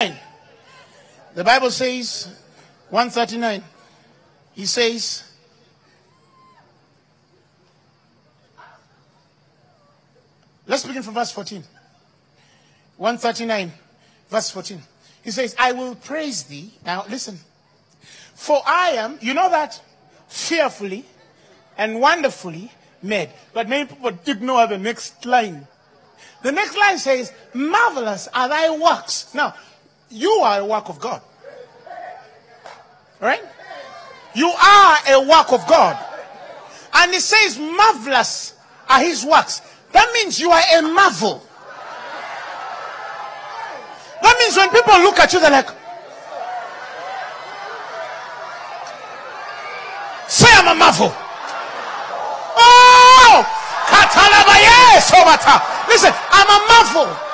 The Bible says, 139, he says, let's begin from verse 14. 139, verse 14. He says, I will praise thee. Now listen. For I am, you know that, fearfully and wonderfully made. But many people didn't know the next line. The next line says, marvelous are thy works. Now, you are a work of God. Right? You are a work of God. And it says, marvelous are his works. That means you are a marvel. That means when people look at you, they're like, say I'm a marvel. Oh! Listen, I'm a marvel.